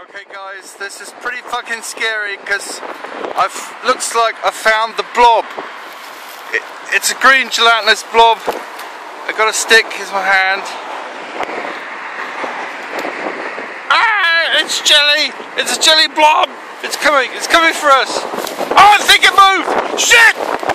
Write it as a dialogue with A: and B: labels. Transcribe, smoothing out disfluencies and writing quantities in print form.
A: Okay guys, this is pretty fucking scary because looks like I found the blob. It's a green gelatinous blob. I got a stick, here's my hand. Ah, it's jelly! It's a jelly blob! It's coming for us! Oh, I think it moved! Shit!